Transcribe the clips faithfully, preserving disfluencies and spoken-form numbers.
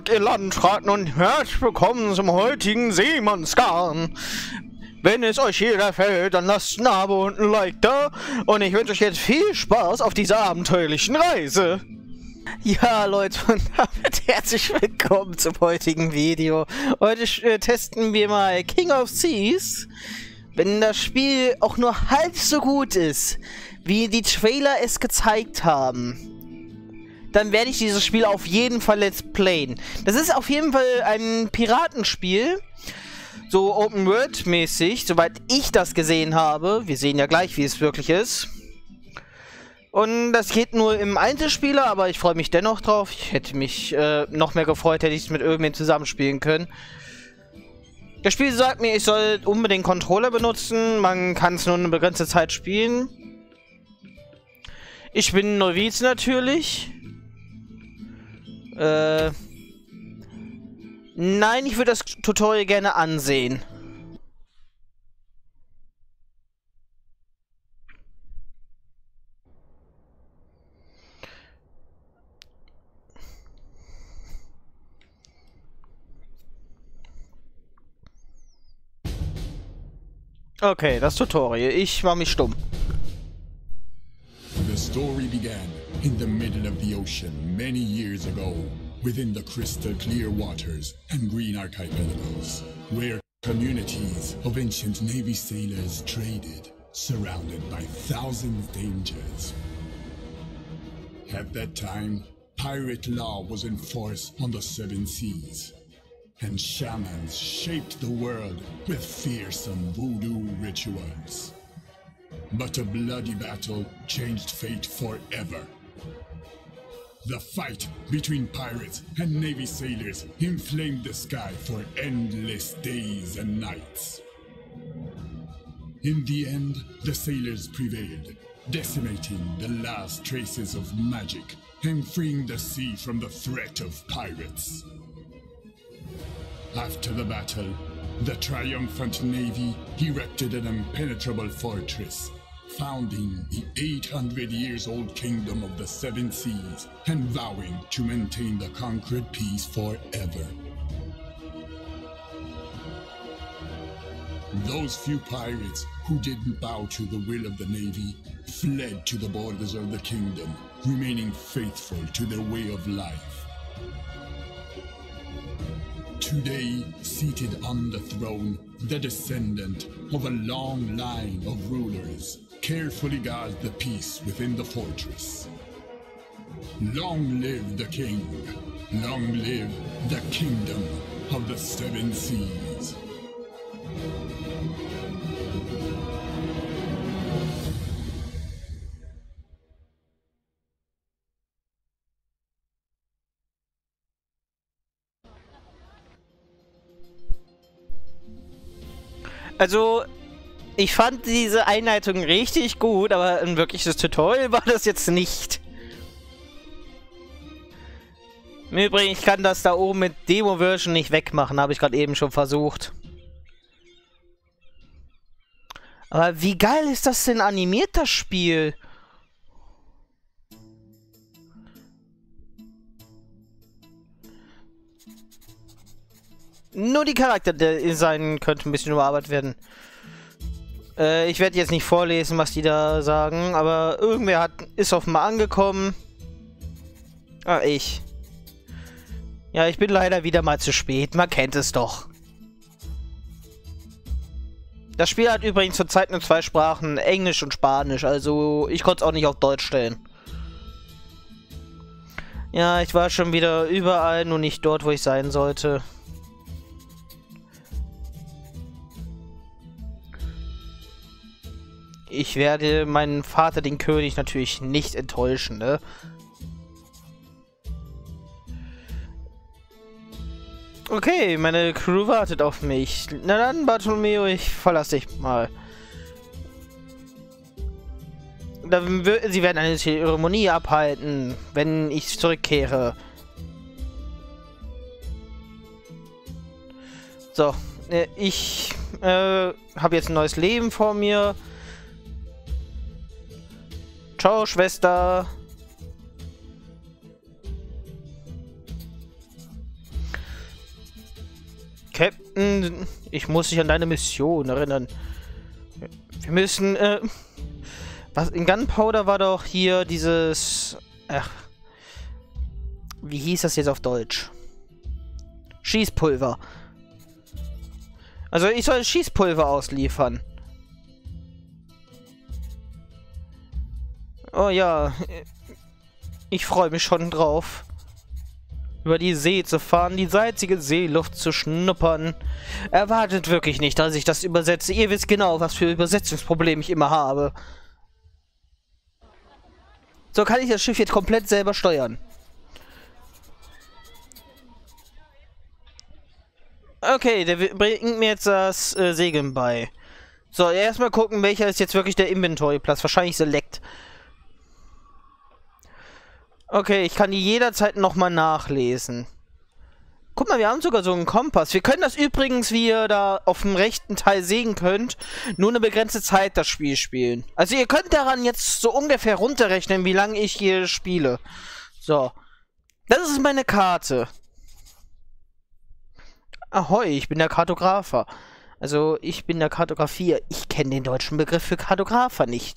zurück, ihr Landratten, und herzlich willkommen zum heutigen Seemannsgarn. Wenn es euch hier gefällt, dann lasst ein Abo und ein Like da. Und ich wünsche euch jetzt viel Spaß auf dieser abenteuerlichen Reise. Ja, Leute, und damit herzlich willkommen zum heutigen Video. Heute äh, testen wir mal King of Seas. Wenn das Spiel auch nur halb so gut ist, wie die Trailer es gezeigt haben, dann werde ich dieses Spiel auf jeden Fall let's playen. Das ist auf jeden Fall ein Piratenspiel, so Open-World-mäßig, soweit ich das gesehen habe. Wir sehen ja gleich, wie es wirklich ist. Und das geht nur im Einzelspieler, aber ich freue mich dennoch drauf. Ich hätte mich äh, noch mehr gefreut, hätte ich es mit irgendwem zusammenspielen können. Das Spiel sagt mir, ich soll unbedingt Controller benutzen. Man kann es nur eine begrenzte Zeit spielen. Ich bin Noviz natürlich. Äh... Nein, ich würde das Tutorial gerne ansehen. Okay, das Tutorial. Ich mache mich stumm. The story began in the middle of the ocean many years ago, within the crystal clear waters and green archipelagos, where communities of ancient Navy sailors traded, surrounded by thousands of dangers. At that time, pirate law was in force on the seven seas, and shamans shaped the world with fearsome voodoo rituals. But a bloody battle changed fate forever. The fight between pirates and Navy sailors inflamed the sky for endless days and nights. In the end, the sailors prevailed, decimating the last traces of magic and freeing the sea from the threat of pirates. After the battle, the triumphant Navy erected an impenetrable fortress, founding the eight hundred years old kingdom of the Seven Seas and vowing to maintain the conquered peace forever. Those few pirates who didn't bow to the will of the Navy fled to the borders of the kingdom, remaining faithful to their way of life. Today, seated on the throne, the descendant of a long line of rulers carefully guards the peace within the fortress. Long live the king! Long live the kingdom of the seven seas! Also, ich fand diese Einleitung richtig gut, aber ein wirkliches Tutorial war das jetzt nicht. Im Übrigen, ich kann das da oben mit Demo-Version nicht wegmachen, habe ich gerade eben schon versucht. Aber wie geil ist das denn animiert, das Spiel? Nur die Charakterdesign könnte ein bisschen überarbeitet werden. Äh, ich werde jetzt nicht vorlesen, was die da sagen, aber irgendwer hat, ist offenbar angekommen. Ah, ich. Ja, ich bin leider wieder mal zu spät. Man kennt es doch. Das Spiel hat übrigens zurzeit nur zwei Sprachen, Englisch und Spanisch, also ich konnte es auch nicht auf Deutsch stellen. Ja, ich war schon wieder überall, nur nicht dort, wo ich sein sollte. Ich werde meinen Vater, den König, natürlich nicht enttäuschen, ne? Okay, meine Crew wartet auf mich. Na dann, Bartolomeo, ich verlasse dich mal. Sie werden eine Zeremonie abhalten, wenn ich zurückkehre. So, ich äh, habe jetzt ein neues Leben vor mir. Ciao, Schwester. Captain, ich muss dich an deine Mission erinnern. Wir müssen, äh... Was, in Gunpowder war doch hier dieses... Ach... Wie hieß das jetzt auf Deutsch? Schießpulver. Also ich soll Schießpulver ausliefern. Oh ja. Ich freue mich schon drauf. Über die See zu fahren, die salzige Seeluft zu schnuppern. Erwartet wirklich nicht, dass ich das übersetze. Ihr wisst genau, was für Übersetzungsprobleme ich immer habe. So kann ich das Schiff jetzt komplett selber steuern. Okay, der bringt mir jetzt das äh, Segeln bei. So, erstmal gucken, welcher ist jetzt wirklich der Inventory-Platz. Wahrscheinlich Select. Okay, ich kann die jederzeit nochmal nachlesen. Guck mal, wir haben sogar so einen Kompass. Wir können das übrigens, wie ihr da auf dem rechten Teil sehen könnt, nur eine begrenzte Zeit das Spiel spielen. Also ihr könnt daran jetzt so ungefähr runterrechnen, wie lange ich hier spiele. So. Das ist meine Karte. Ahoi, ich bin der Kartografer. Also, ich bin der Kartografier. Ich kenne den deutschen Begriff für Kartografer nicht.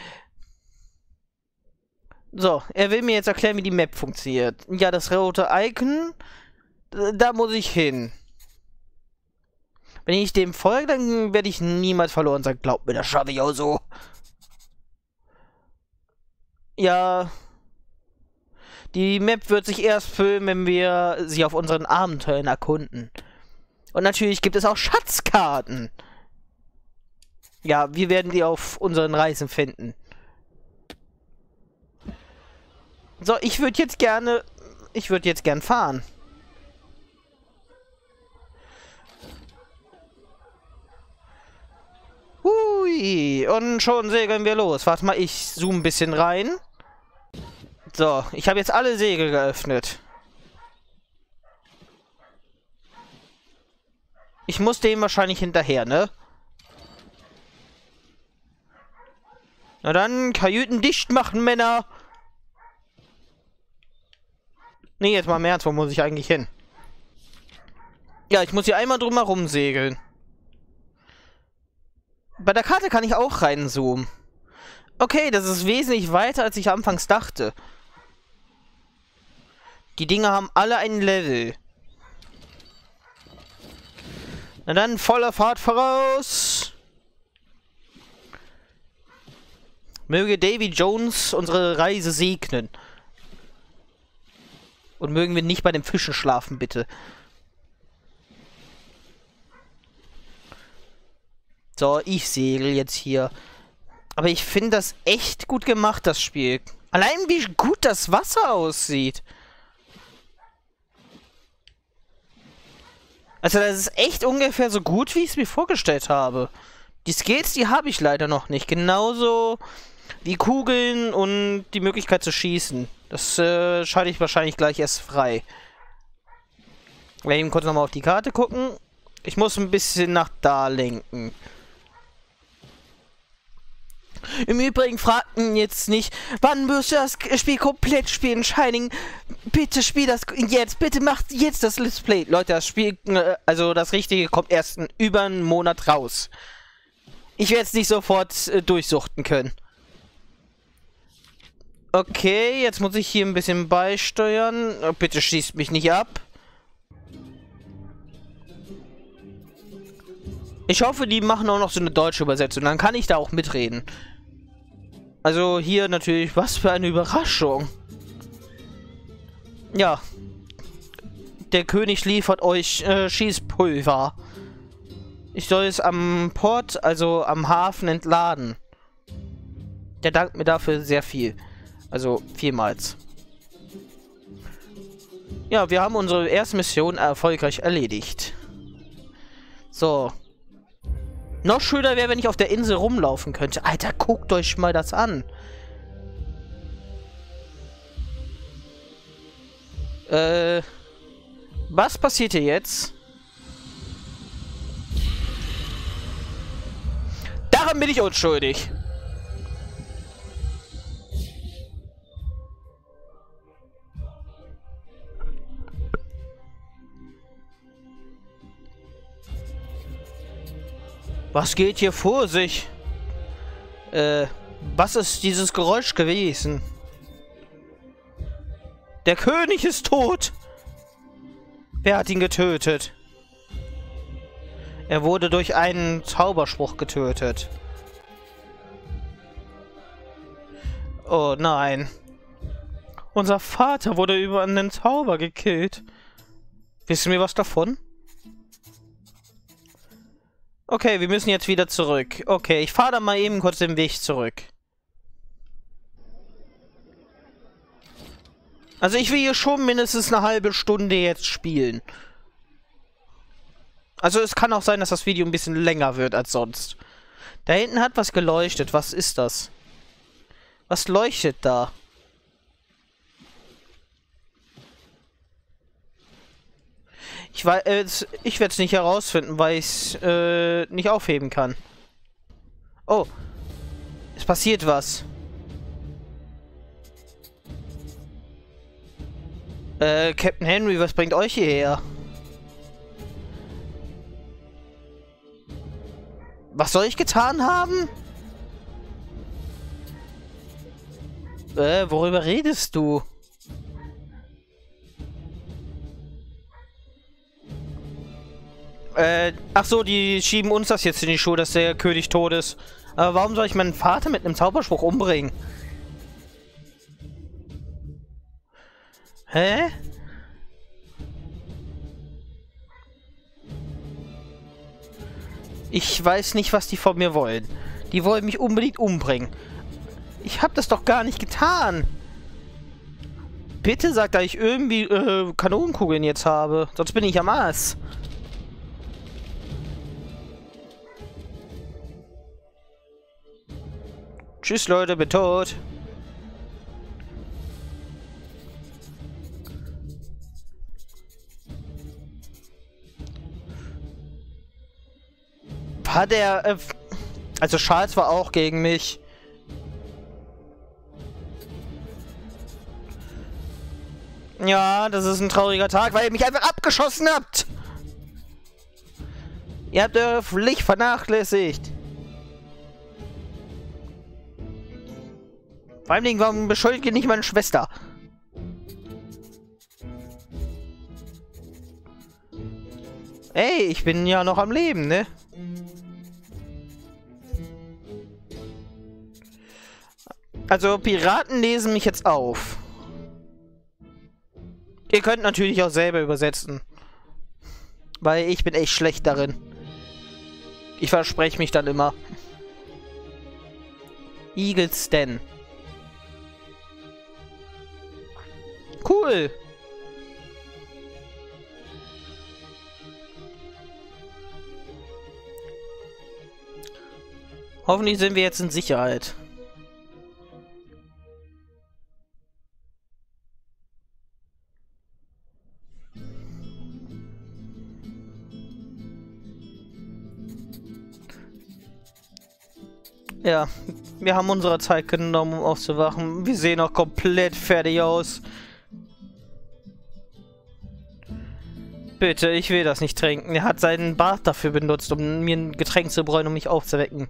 So, er will mir jetzt erklären, wie die Map funktioniert. Ja, das rote Icon, da muss ich hin. Wenn ich dem folge, dann werde ich niemals verloren sein. Glaubt mir, das schaffe ich auch so. Ja... Die Map wird sich erst füllen, wenn wir sie auf unseren Abenteuern erkunden. Und natürlich gibt es auch Schatzkarten. Ja, wir werden die auf unseren Reisen finden. So, ich würde jetzt gerne... Ich würde jetzt gern fahren. Hui, und schon segeln wir los. Warte mal, ich zoome ein bisschen rein. So, ich habe jetzt alle Segel geöffnet. Ich muss dem wahrscheinlich hinterher, ne? Na dann, Kajüten dicht machen, Männer! Nee, jetzt mal im Ernst, wo muss ich eigentlich hin? Ja, ich muss hier einmal drum herum segeln. Bei der Karte kann ich auch reinzoomen. Okay, das ist wesentlich weiter, als ich anfangs dachte. Die Dinge haben alle ein Level. Na dann, voller Fahrt voraus. Möge Davy Jones unsere Reise segnen. Und mögen wir nicht bei den Fischen schlafen, bitte. So, ich segel jetzt hier. Aber ich finde das echt gut gemacht, das Spiel. Allein wie gut das Wasser aussieht. Also das ist echt ungefähr so gut, wie ich es mir vorgestellt habe. Die Skills, die habe ich leider noch nicht. Genauso wie Kugeln und die Möglichkeit zu schießen. Das äh, schalte ich wahrscheinlich gleich erst frei. Wir eben kurz nochmal auf die Karte gucken. Ich muss ein bisschen nach da lenken. Im Übrigen fragten jetzt nicht, wann wirst du das Spiel komplett spielen, Shining? Bitte spiel das jetzt, bitte macht jetzt das Let's Play. Leute, das Spiel, also das Richtige, kommt erst in über einen Monat raus. Ich werde es nicht sofort äh, durchsuchten können. Okay, jetzt muss ich hier ein bisschen beisteuern. Oh, bitte schießt mich nicht ab. Ich hoffe, die machen auch noch so eine deutsche Übersetzung. Dann kann ich da auch mitreden. Also hier natürlich, was für eine Überraschung. Ja. Der König liefert euch äh, Schießpulver. Ich soll es am Port, also am Hafen, entladen. Der dankt mir dafür sehr viel. Also vielmals. Ja, wir haben unsere erste Mission erfolgreich erledigt. So. Noch schöner wäre, wenn ich auf der Insel rumlaufen könnte. Alter, guckt euch mal das an. Äh, was passiert hier jetzt? Daran bin ich unschuldig. Was geht hier vor sich? Äh, was ist dieses Geräusch gewesen? Der König ist tot! Wer hat ihn getötet? Er wurde durch einen Zauberspruch getötet. Oh nein. Unser Vater wurde über einen Zauber gekillt. Wissen wir was davon? Okay, wir müssen jetzt wieder zurück. Okay, ich fahre dann mal eben kurz den Weg zurück. Also ich will hier schon mindestens eine halbe Stunde jetzt spielen. Also es kann auch sein, dass das Video ein bisschen länger wird als sonst. Da hinten hat was geleuchtet. Was ist das? Was leuchtet da? Ich weiß, äh, ich werde es nicht herausfinden, weil ich es äh, nicht aufheben kann. Oh. Es passiert was. Äh, Captain Henry, was bringt euch hierher? Was soll ich getan haben? Äh, worüber redest du? Äh, ach so, die schieben uns das jetzt in die Schuhe, dass der König tot ist. Aber warum soll ich meinen Vater mit einem Zauberspruch umbringen? Hä? Ich weiß nicht, was die von mir wollen. Die wollen mich unbedingt umbringen. Ich habe das doch gar nicht getan. Bitte sagt, dass ich irgendwie äh, Kanonenkugeln jetzt habe. Sonst bin ich am Arsch. Tschüss, Leute, bin tot. War der... Äh, also Charles war auch gegen mich. Ja, das ist ein trauriger Tag, weil ihr mich einfach abgeschossen habt. Ihr habt eure Pflicht vernachlässigt. Vor allem, warum beschuldigt ihr nicht meine Schwester? Ey, ich bin ja noch am Leben, ne? Also, Piraten lesen mich jetzt auf. Ihr könnt natürlich auch selber übersetzen. Weil ich bin echt schlecht darin. Ich verspreche mich dann immer. Eagles Den. Cool. Hoffentlich sind wir jetzt in Sicherheit. Ja, wir haben unsere Zeit genommen, um aufzuwachen. Wir sehen auch komplett fertig aus. Bitte, ich will das nicht trinken. Er hat seinen Bart dafür benutzt, um mir ein Getränk zu bräuen, um mich aufzuwecken.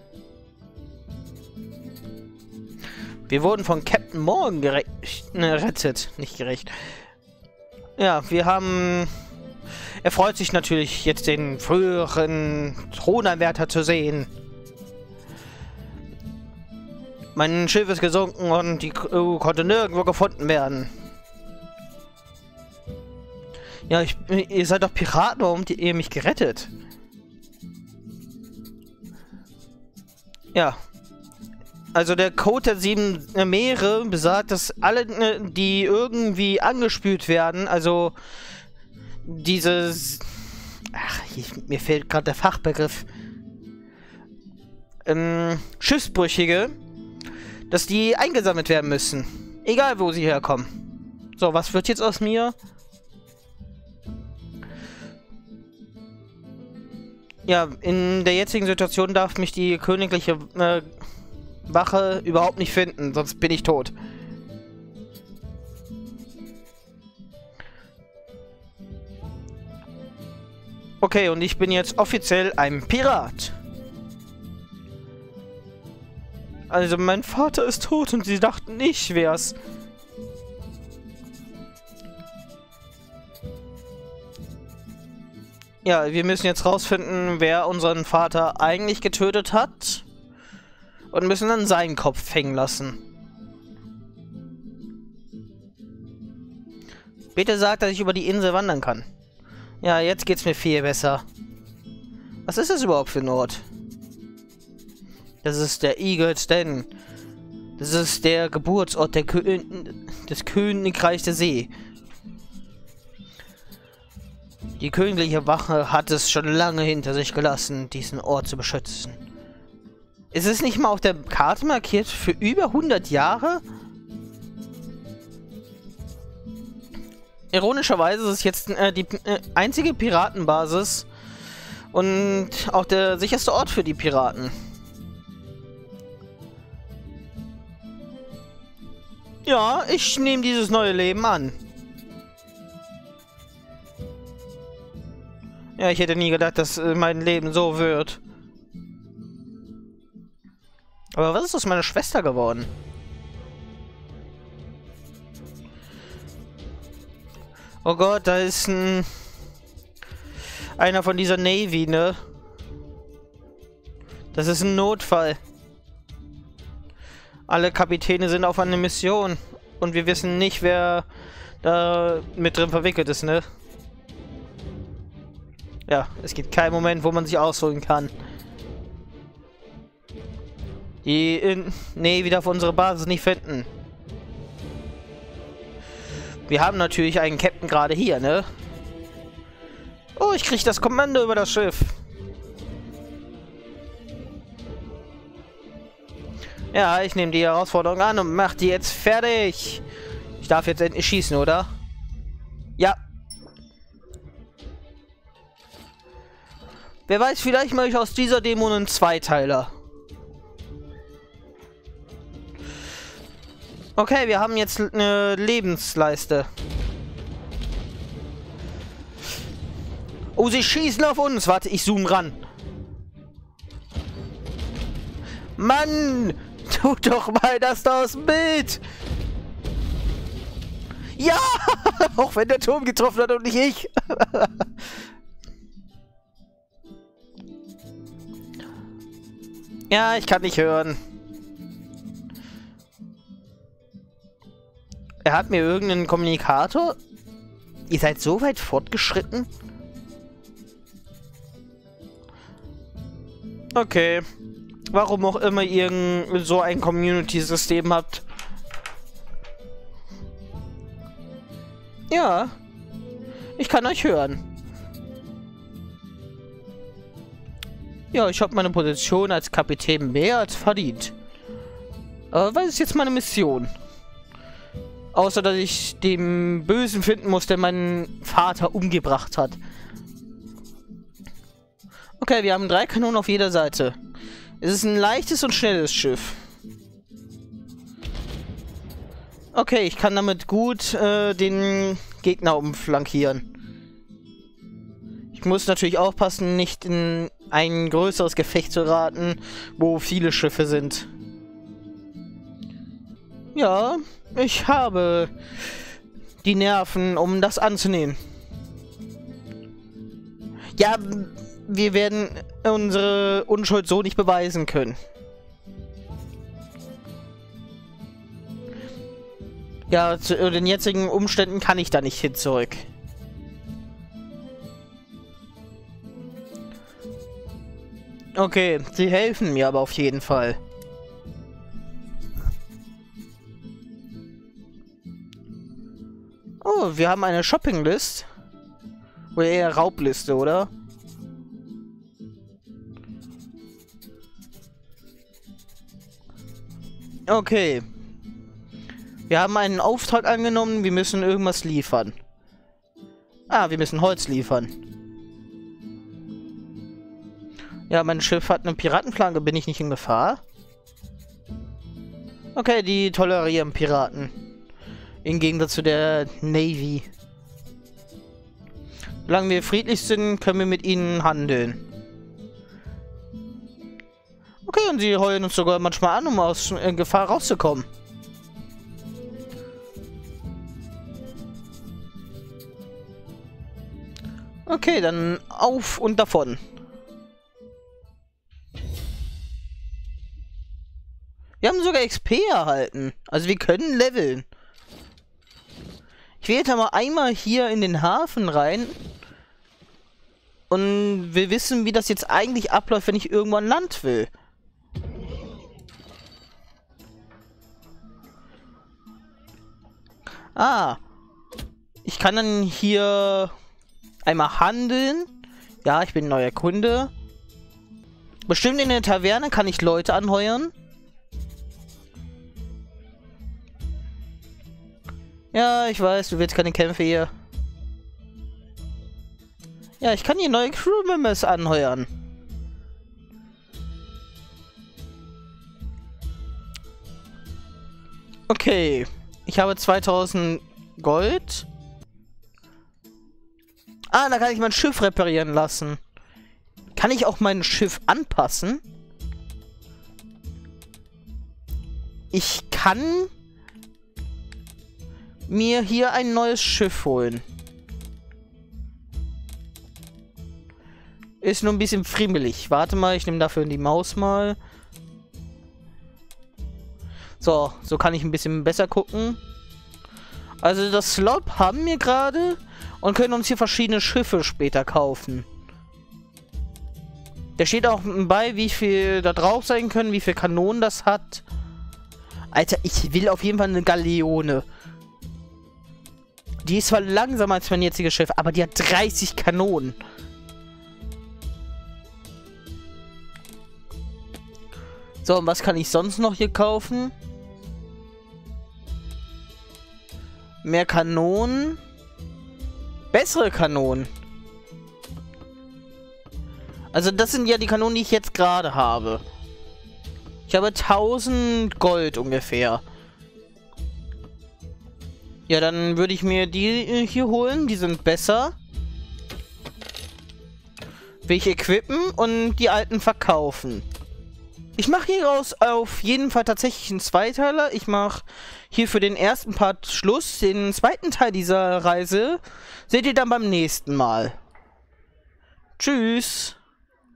Wir wurden von Captain Morgan gerettet. Nicht gerecht. Ja, wir haben... Er freut sich natürlich, jetzt den früheren Thronanwärter zu sehen. Mein Schiff ist gesunken und die Crew konnte nirgendwo gefunden werden. Ja, ich, ihr seid doch Piraten, warum habt ihr mich gerettet? Ja. Also der Code der sieben Meere besagt, dass alle, die irgendwie angespült werden, also dieses... Ach, ich, mir fehlt gerade der Fachbegriff. Ähm, Schiffsbrüchige, dass die eingesammelt werden müssen. Egal, wo sie herkommen. So, was wird jetzt aus mir? Ja, in der jetzigen Situation darf mich die königliche äh, Wache überhaupt nicht finden, sonst bin ich tot. Okay, und ich bin jetzt offiziell ein Pirat. Also mein Vater ist tot und sie dachten, ich wär's. Ja, wir müssen jetzt rausfinden, wer unseren Vater eigentlich getötet hat. Und müssen dann seinen Kopf hängen lassen. Bitte sagt, dass ich über die Insel wandern kann. Ja, jetzt geht's mir viel besser. Was ist das überhaupt für ein Ort? Das ist der Eagle's Den. Das ist der Geburtsort der Kö des Königreichs der See. Die königliche Wache hat es schon lange hinter sich gelassen, diesen Ort zu beschützen. Ist es nicht mal auf der Karte markiert für über hundert Jahre? Ironischerweise ist es jetzt äh, die äh, einzige Piratenbasis und auch der sicherste Ort für die Piraten. Ja, ich nehme dieses neue Leben an. Ja, ich hätte nie gedacht, dass äh, mein Leben so wird. Aber was ist aus meiner Schwester geworden? Oh Gott, da ist ein... einer von dieser Navy, ne? Das ist ein Notfall. Alle Kapitäne sind auf einer Mission. Und wir wissen nicht, wer da mit drin verwickelt ist, ne? Ja, es gibt keinen Moment, wo man sich ausholen kann. Die in nee, wieder auf unsere Basis nicht finden. Wir haben natürlich einen Captain gerade hier, ne? Oh, ich krieg das Kommando über das Schiff. Ja, ich nehme die Herausforderung an und mach die jetzt fertig. Ich darf jetzt endlich schießen, oder? Ja. Wer weiß, vielleicht mache ich aus dieser Demo einen Zweiteiler. Okay, wir haben jetzt eine Lebensleiste. Oh, sie schießen auf uns. Warte, ich zoome ran. Mann! Tu doch mal das da aus dem Bild! Ja! Auch wenn der Turm getroffen hat und nicht ich. Ja, ich kann nicht hören. Er hat mir irgendeinen Kommunikator? Ihr seid so weit fortgeschritten? Okay. Warum auch immer ihr so ein Community-System habt. Ja. Ich kann euch hören. Ja, ich habe meine Position als Kapitän mehr als verdient. Aber was ist jetzt meine Mission? Außer, dass ich den Bösen finden muss, der meinen Vater umgebracht hat. Okay, wir haben drei Kanonen auf jeder Seite. Es ist ein leichtes und schnelles Schiff. Okay, ich kann damit gut äh, den Gegner umflankieren. Ich muss natürlich aufpassen, nicht in ein größeres Gefecht zu raten, wo viele Schiffe sind. Ja, ich habe die Nerven, um das anzunehmen. Ja, wir werden unsere Unschuld so nicht beweisen können. Ja, zu den jetzigen Umständen kann ich da nicht hin zurück. Okay, sie helfen mir aber auf jeden Fall. Oh, wir haben eine Shoppinglist. Oder eher Raubliste, oder? Okay. Wir haben einen Auftrag angenommen, wir müssen irgendwas liefern. Ah, wir müssen Holz liefern. Ja, mein Schiff hat eine Piratenflagge, bin ich nicht in Gefahr? Okay, die tolerieren Piraten. Im Gegensatz zu der Navy. Solange wir friedlich sind, können wir mit ihnen handeln. Okay, und sie heulen uns sogar manchmal an, um aus äh, Gefahr rauszukommen. Okay, dann auf und davon. Wir haben sogar X P erhalten. Also wir können leveln. Ich will jetzt aber einmal hier in den Hafen rein. Und wir wissen, wie das jetzt eigentlich abläuft, wenn ich irgendwo an Land will. Ah. Ich kann dann hier einmal handeln. Ja, ich bin ein neuer Kunde. Bestimmt in der Taverne kann ich Leute anheuern. Ja, ich weiß, du willst keine Kämpfe hier. Ja, ich kann hier neue Crewmembers anheuern. Okay. Ich habe zweitausend Gold. Ah, da kann ich mein Schiff reparieren lassen. Kann ich auch mein Schiff anpassen? Ich kann mir hier ein neues Schiff holen. Ist nur ein bisschen friemelig. Warte mal, ich nehme dafür die Maus mal. So, so kann ich ein bisschen besser gucken. Also das Slop haben wir gerade und können uns hier verschiedene Schiffe später kaufen. Da steht auch bei, wie viel da drauf sein können, wie viel Kanonen das hat. Alter, ich will auf jeden Fall eine Galeone. Die ist zwar langsamer als mein jetziges Schiff, aber die hat dreißig Kanonen. So, und was kann ich sonst noch hier kaufen? Mehr Kanonen. Bessere Kanonen. Also das sind ja die Kanonen, die ich jetzt gerade habe. Ich habe tausend Gold ungefähr. Ja, dann würde ich mir die hier holen. Die sind besser. Will ich equippen und die alten verkaufen. Ich mache hieraus auf jeden Fall tatsächlich einen Zweiteiler. Ich mache hier für den ersten Part Schluss. Den zweiten Teil dieser Reise seht ihr dann beim nächsten Mal. Tschüss.